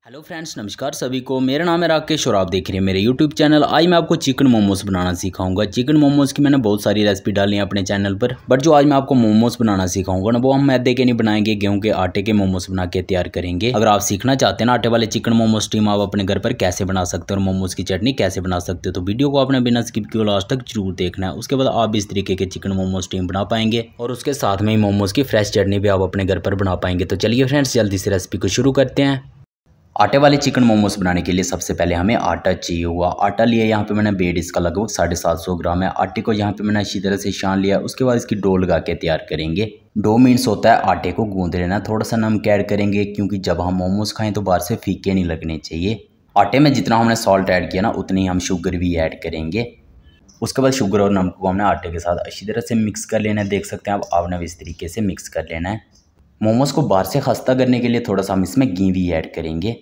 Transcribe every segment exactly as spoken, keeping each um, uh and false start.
Hello friends, नमस्कार सभी को। मेरा नाम है राकेश और आप देख रहे हैं मेरे यूट्यूब चैनल। आज मैं आपको चिकन मोमोज बनाना सिखाऊंगा। चिकन मोमोज की मैंने बहुत सारी रेसिपी डाली है अपने चैनल पर, बट जो आज मैं आपको मोमोज बनाना सिखाऊंगा ना, वो हम मैदे के नहीं बनाएंगे, गेहूं के आटे के मोमोज बना के तैयार करेंगे। अगर आप सीखना चाहते हैं ना आटे वाले चिकन मोमोज स्टीम आप अपने घर पर कैसे बना सकते हो और मोमोज की चटनी कैसे बना सकते हो, तो वीडियो को आपने बिना स्किप किए लास्ट तक जरूर देखना है। उसके बाद आप इस तरीके के चिकन मोमोज स्टीम बना पाएंगे और उसके साथ में ही मोमोज की फ्रेश चटनी भी आप अपने घर पर बना पाएंगे। तो चलिए फ्रेंड्स, जल्दी से रेसिपी को शुरू करते हैं। आटे वाले चिकन मोमोज बनाने के लिए सबसे पहले हमें आटा चाहिए हुआ। आटा लिया यहाँ पे मैंने बेड, इसका लगभग साढ़े सात सौ ग्राम है। आटे को यहाँ पे मैंने अच्छी तरह से छान लिया। उसके बाद इसकी डो लगा के तैयार करेंगे। डो मीन्स होता है आटे को गूंद लेना। थोड़ा सा नमक ऐड करेंगे क्योंकि जब हम मोमोज खाएं तो बाहर से फीके नहीं लगने चाहिए। आटे में जितना हमने सॉल्ट ऐड किया ना, उतनी ही हम शुगर भी ऐड करेंगे। उसके बाद शुगर और नमक को हमने आटे के साथ अच्छी तरह से मिक्स कर लेना है। देख सकते हैं आप, आपने इस तरीके से मिक्स कर लेना है। मोमोज को बाहर से खस्ता करने के लिए थोड़ा सा हम इसमें घी भी ऐड करेंगे।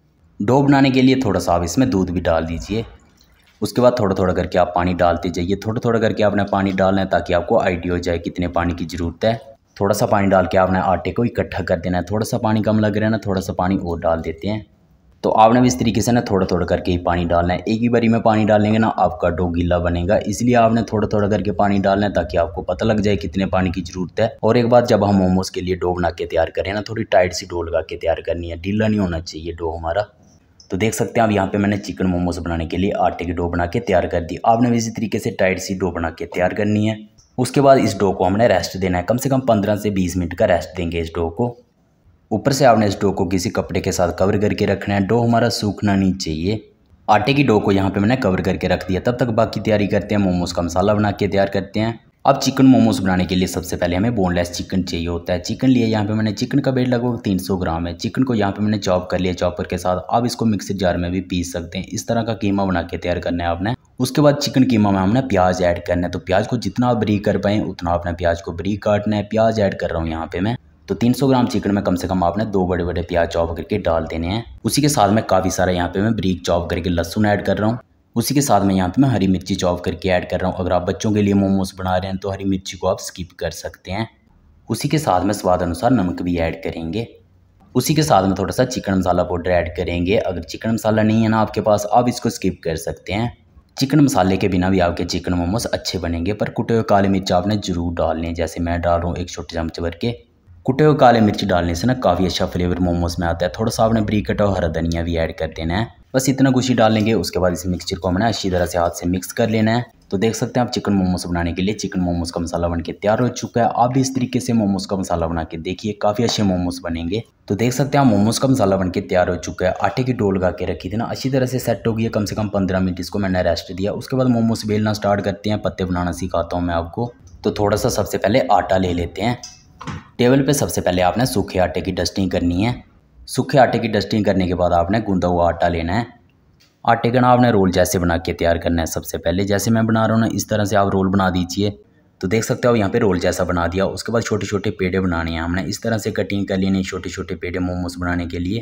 डो बनाने के लिए थोड़ा सा आप इसमें दूध भी डाल दीजिए। उसके बाद थोड़ा थोड़ा करके आप पानी डालते जाइए। थोड़ा थोड़ा करके आपने पानी डालना है ताकि आपको आइडिया हो जाए कितने पानी की ज़रूरत है। थोड़ा सा पानी डाल के आपने आटे को इकट्ठा कर देना है। थोड़ा सा पानी कम लग रहा है ना, थोड़ा सा पानी और डाल देते हैं। तो आपने भी इस तरीके से ना थोड़ा थोड़ा करके ही पानी डालना है। एक ही बारी में पानी डालेंगे ना आपका डो गीला बनेगा, इसलिए आपने थोड़ा थोड़ा करके पानी डालना है ताकि आपको पता लग जाए कितने पानी की ज़रूरत है। और एक बात, जब हम मोमोज़ के लिए डो बना के तैयार करें ना, थोड़ी टाइट सी डो लगा के तैयार करनी है, ढीला नहीं होना चाहिए डो हमारा। तो देख सकते हैं आप, यहाँ पे मैंने चिकन मोमोज बनाने के लिए आटे की डो बना के तैयार कर दी। आपने भी इसी तरीके से टाइट सी डो बना के तैयार करनी है। उसके बाद इस डो को हमने रेस्ट देना है, कम से कम पंद्रह से बीस मिनट का रेस्ट देंगे इस डो को। ऊपर से आपने इस डो को किसी कपड़े के साथ कवर करके रखना है। डो हमारा सूखना नहीं चाहिए। आटे की डो को यहाँ पे मैंने कवर करके रख दिया। तब तक बाकी तैयारी करते हैं, मोमोज का मसाला बना के तैयार करते हैं। अब चिकन मोमोज बनाने के लिए सबसे पहले हमें बोनलेस चिकन चाहिए होता है। चिकन लिए यहाँ पे मैंने, चिकन का वेट लगभग तीन सौ ग्राम है। चिकन को यहाँ पे मैंने चॉप कर लिया चॉपर के साथ। आप इसको मिक्सर जार में भी पीस सकते हैं। इस तरह का कीमा बना के तैयार करना है आपने। उसके बाद चिकन कीमा में हमने प्याज ऐड करना है। तो प्याज को जितना आप बरीक कर पाएँ उतना आपने प्याज को बरीक काटना है। प्याज ऐड कर रहा हूँ यहाँ पे मैं। तो तीन सौ ग्राम चिकन में कम से कम आपने दो बड़े बड़े प्याज चॉप करके डाल देने हैं। उसी के साथ में काफ़ी सारा यहाँ पे मैं बरीक चॉप करके लहसुन ऐड कर रहा हूँ। उसी के साथ में यहाँ पे मैं हरी मिर्ची चॉप करके ऐड कर रहा हूँ। अगर आप बच्चों के लिए मोमोज बना रहे हैं तो हरी मिर्ची को आप स्किप कर सकते हैं। उसी के साथ में स्वाद अनुसार नमक भी ऐड करेंगे। उसी के साथ में थोड़ा सा चिकन मसाला पाउडर ऐड करेंगे। अगर चिकन मसाला नहीं है ना आपके पास, आप इसको स्किप कर सकते हैं। चिकन मसाले के बिना भी आपके चिकन मोमोज अच्छे बनेंगे, पर कुटे हुए काले मिर्च आपने जरूर डालने हैं। जैसे मैं डाल रहा हूँ एक छोटे चम्मच भर के। कुटे हुए काले मिर्च डालने से ना काफ़ी अच्छा फ्लेवर मोमोज में आता है। थोड़ा सा आपने बरीक कटा हुआ हरा धनिया भी ऐड कर देना है। बस इतना कुछ ही डालेंगे। उसके बाद इस मिक्सचर को हमने अच्छी तरह से हाथ से मिक्स कर लेना है। तो देख सकते हैं आप, चिकन मोमोज बनाने के लिए चिकन मोमोज का मसाला बन के तैयार हो चुका है। आप भी इस तरीके से मोमोज का मसाला बना के देखिए, काफ़ी अच्छे मोमोज बनेंगे। तो देख सकते हैं आप, मोमोज का मसाला बन के तैयार हो चुका है। आटे की डो लगा के रखी थी ना, अच्छी तरह से सेट हो गई है। कम से कम पंद्रह मिनट इसको मैंने रेस्ट दिया। उसके बाद मोमोज बेलना स्टार्ट करते हैं। पत्ते बनाना सिखाता हूँ मैं आपको। तो थोड़ा सा सबसे पहले आटा ले लेते हैं। टेबल पे सबसे पहले आपने सूखे आटे की डस्टिंग करनी है। सूखे आटे की डस्टिंग करने के बाद आपने गूंदा हुआ आटा लेना है। आटे का ना आपने रोल जैसे बना के तैयार करना है। सबसे पहले जैसे मैं बना रहा हूँ ना, इस तरह से आप रोल बना दीजिए। तो देख सकते हो यहाँ पे रोल जैसा बना दिया। उसके बाद छोटे छोटे पेड़े बनाने हैं हमने। इस तरह से कटिंग कर लेनी है छोटे छोटे पेड़े मोमोज बनाने के लिए।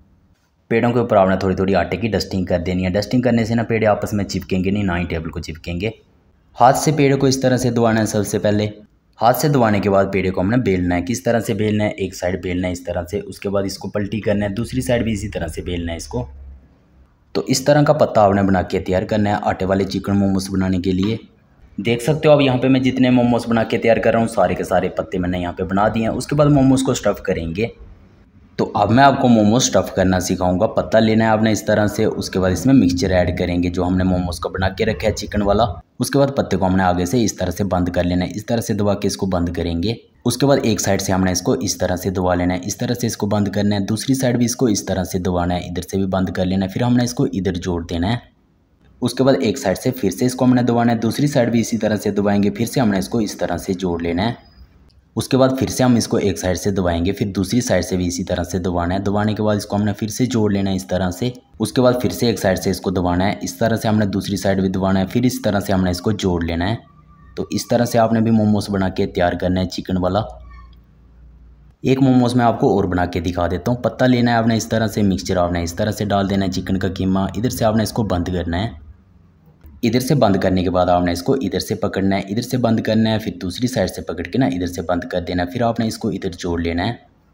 पेड़ों के ऊपर आपने थोड़ी थोड़ी आटे की डस्टिंग कर देनी है। डस्टिंग करने से ना पेड़े आपस में चिपकेंगे नहीं, ना ही टेबल को चिपकेंगे। हाथ से पेड़े को इस तरह से दबाना है। सबसे पहले हाथ से दबाने के बाद पेड़े को हमने बेलना है। किस तरह से बेलना है, एक साइड बेलना है इस तरह से। उसके बाद इसको पलटी करना है, दूसरी साइड भी इसी तरह से बेलना है इसको। तो इस तरह का पत्ता आपने बना के तैयार करना है आटे वाले चिकन मोमोज बनाने के लिए। देख सकते हो अब यहाँ पे मैं जितने मोमोज बना के तैयार कर रहा हूँ, सारे के सारे पत्ते मैंने यहाँ पे बना दिए हैं। उसके बाद मोमोज को स्टफ़ करेंगे। तो अब मैं आपको मोमोज स्टफ़ करना सिखाऊंगा। पत्ता लेना है आपने इस तरह से। उसके बाद इसमें मिक्सचर ऐड करेंगे जो हमने मोमोज का बना के रखा है चिकन वाला। उसके बाद पत्ते को हमने आगे से इस तरह से बंद कर लेना है। इस तरह से दबा के इसको बंद करेंगे। उसके बाद एक साइड से हमने इसको इस तरह से दबा लेना है। इस तरह से इसको बंद करना है। दूसरी साइड भी इसको इस तरह से दबाना है। इधर से भी बंद कर लेना है। फिर हमने इसको इधर जोड़ देना है। उसके बाद एक साइड से फिर से इसको हमने दबाना है। दूसरी साइड भी इसी तरह से दबाएंगे। फिर से हमने इसको इस तरह से जोड़ लेना है। उसके बाद फिर से हम इसको एक साइड से दबाएंगे। फिर दूसरी साइड से भी इसी तरह से दबाना है। दबाने के बाद इसको हमने फिर से जोड़ लेना है इस तरह से। उसके बाद फिर से एक साइड से इसको दबाना है। इस तरह से हमने दूसरी साइड भी दबाना है। फिर इस तरह से हमने इसको जोड़ लेना है। तो इस तरह से आपने भी मोमोज बना के तैयार करना है चिकन वाला। एक मोमोज मैं आपको और बना के दिखा देता हूँ। पत्ता लेना है आपने इस तरह से, मिक्सचर आपने इस तरह से डाल देना है चिकन का कीमा। इधर से आपने इसको बंद करना है। इधर से बंद करने के बाद आपने इसको इधर से पकड़ना है। इधर से बंद करना है। फिर दूसरी साइड से पकड़ के ना इधर से बंद कर देना है। फिर आपने इसको इधर जोड़ लेना है।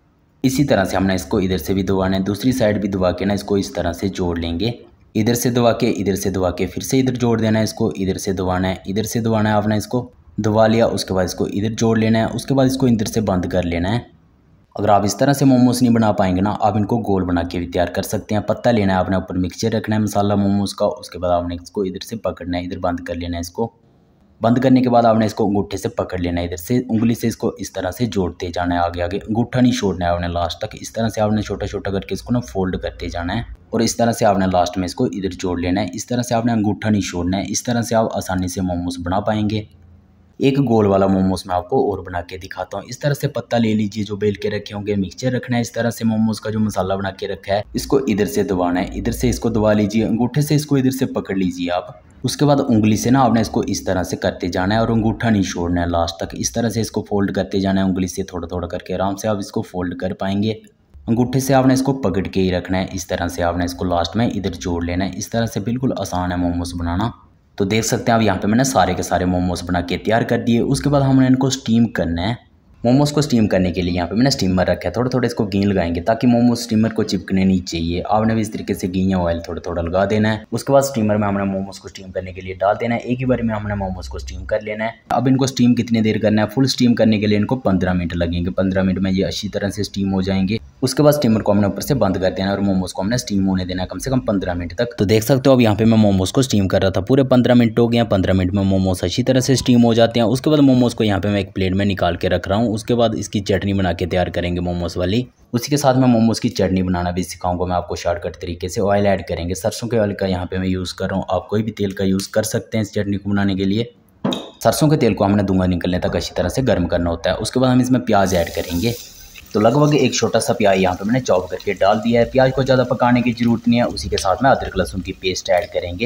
इसी तरह से हमने इसको इधर से भी दबाना है, दूसरी साइड भी दबा के ना इसको इस तरह से जोड़ लेंगे। इधर से दबा के इधर से दबा के फिर से इधर जोड़ देना है इसको, इधर से दबाना है, इधर से दबाना है, आपने इसको दबा लिया। उसके बाद इसको इधर जोड़ लेना है, उसके बाद इसको इधर से बंद कर लेना है। अगर आप इस तरह से मोमोज नहीं बना पाएंगे ना, आप इनको गोल बना के भी तैयार कर सकते हैं। पत्ता लेना है आपने, ऊपर मिक्सचर रखना है मसाला मोमोज का। उसके बाद आपने इसको इधर से पकड़ना है, इधर बंद कर लेना है इसको। बंद करने के बाद आपने इसको अंगूठे से पकड़ लेना है, इधर से उंगली से इसको इस तरह से जोड़ते जाना है आगे आगे, अंगूठा नहीं छोड़ना है आपने लास्ट तक। इस तरह से आपने छोटा छोटा करके इसको ना फोल्ड करते जाना है और इस तरह से आपने लास्ट में इसको इधर जोड़ लेना है। इस तरह से आपने अंगूठा नहीं छोड़ना है। इस तरह से आप आसानी से मोमोज बना पाएंगे। एक गोल वाला मोमोज मैं आपको और बना के दिखाता हूँ। इस तरह से पत्ता ले लीजिए जो बेल के रखे होंगे, मिक्सचर रखना है। इस तरह से मोमोज का जो मसाला बना के रखा है इसको इधर से दबाना है, इधर से इसको दबा लीजिए, अंगूठे से इसको इधर से पकड़ लीजिए आप। उसके बाद उंगली से ना आपने इसको इस तरह से करते जाना है और अंगूठा नहीं छोड़ना है लास्ट तक। इस तरह से इसको फोल्ड करते जाना है उंगली से, थोड़ा थोड़ा करके आराम से आप इसको फोल्ड कर पाएंगे। अंगूठे से आपने इसको पकड़ के ही रखना है। इस तरह से आपने इसको लास्ट में इधर जोड़ लेना है। इस तरह से बिल्कुल आसान है मोमोज बनाना। तो देख सकते हैं अब यहाँ पे मैंने सारे के सारे मोमोज बना के तैयार कर दिए। उसके बाद हमने इनको स्टीम करना है। मोमोज को स्टीम करने के लिए यहाँ पे मैंने स्टीमर रखा है। थोड़ा थोड़ा इसको घी लगाएंगे ताकि मोमोज स्टीमर को चिपकने नहीं चाहिए। आपने भी इस तरीके से घी या ऑयल थोड़ा थोड़ा लगा देना है। उसके बाद स्टीमर में हमने मोमोज को स्टीम करने के लिए डाल देना है। एक ही बार में हमने मोमोज को स्टीम कर लेना है। अब इनको स्टीम कितनी देर करना है, फुल स्टीम करने के लिए इनको पंद्रह मिनट लगेंगे। पंद्रह मिनट में ये अच्छी तरह से स्टीम हो जाएंगे। उसके बाद स्टीमर को हमने ऊपर से बंद कर देना है और मोमोज को हमने स्टीम होने देना है कम से कम पंद्रह मिनट तक। तो देख सकते हो अब यहाँ पे मैं मोमोज को स्टीम कर रहा था, पूरे पंद्रह मिनट हो गया। पंद्रह मिनट में मोमोज अच्छी तरह से स्टीम हो जाते हैं। उसके बाद मोमोज को यहाँ पे मैं एक प्लेट में निकाल के रख रहा हूँ। उसके बाद इसकी चटनी बना के तैयार करेंगे मोमोज वाली। उसी के साथ मैं मोमोज की चटनी बनाना भी सिखाऊंगा मैं आपको शॉर्टकट तरीके से। ऑयल ऐड करेंगे, सरसों के ऑयल का यहाँ पे मैं यूज़ कर रहा हूँ। आप कोई भी तेल का यूज़ कर सकते हैं इस चटनी को बनाने के लिए। सरसों के तेल को हमने धुआं निकलने तक अच्छी तरह से गर्म करना होता है। उसके बाद हम इसमें प्याज ऐड करेंगे। तो लगभग एक छोटा सा प्याज यहाँ पे मैंने चॉप करके डाल दिया है। प्याज को ज़्यादा पकाने की ज़रूरत नहीं है। उसी के साथ में अदरक लहसुन की पेस्ट ऐड करेंगे।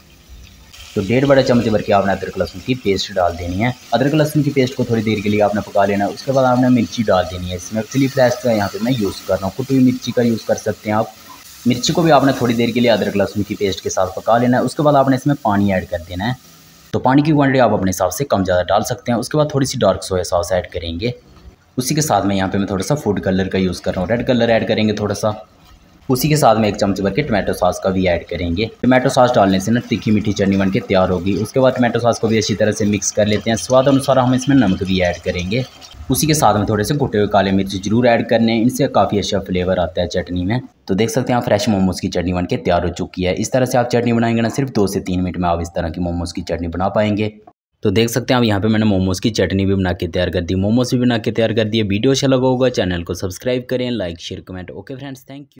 तो डेढ़ बड़े चम्मच भर के आपने अदरक लहसुन की पेस्ट डाल देनी है। अदरक लहसुन की पेस्ट को थोड़ी देर के लिए आपने पका लेना है। उसके बाद आपने मिर्ची डाल देनी है। इसमें चिली फ्लेक्स का यहाँ पे मैं यूज़ कर रहा हूँ, कुटी हुई मिर्ची का यूज़ कर सकते हैं आप। मिर्ची को भी आपने थोड़ी देर के लिए अदरक लहसुन की पेस्ट के साथ पका लेना है। उसके बाद आपने इसमें पानी ऐड कर देना है। तो पानी की क्वांटिटी आप अपने हिसाब से कम ज़्यादा डाल सकते हैं। उसके बाद थोड़ी सी डार्क सोया सॉस ऐड करेंगे। उसी के साथ में यहाँ पे मैं थोड़ा सा फूड कलर का यूज़ कर रहा हूँ, रेड कलर ऐड करेंगे थोड़ा सा। उसी के साथ में एक चम्मच भर के टमाटो सॉस का भी ऐड करेंगे। टमाटो सॉस डालने से ना तीखी मीठी चटनी बन के तैयार होगी। उसके बाद टमाटो सॉस को भी अच्छी तरह से मिक्स कर लेते हैं। स्वाद अनुसार हम इसमें नमक भी ऐड करेंगे। उसी के साथ में थोड़े से कुटे हुए काले मिर्च जरूर ऐड करने हैं, इनसे काफ़ी अच्छा फ्लेवर आता है चटनी में। तो देख सकते हैं आप फ्रेश मोमोज़ की चटनी बन के तैयार हो चुकी है। इस तरह से आप चटनी बनाएंगे ना, सिर्फ दो से तीन मिनट में आप इस तरह की मोमोज़ की चटनी बना पाएंगे। तो देख सकते हैं आप यहाँ पे मैंने मोमोज़ की चटनी भी बना के तैयार कर दी, मोमोज़ भी बना के तैयार कर दिए। वीडियो अच्छा लगा होगा चैनल को सब्सक्राइब करें, like share comment. Okay friends, thank you.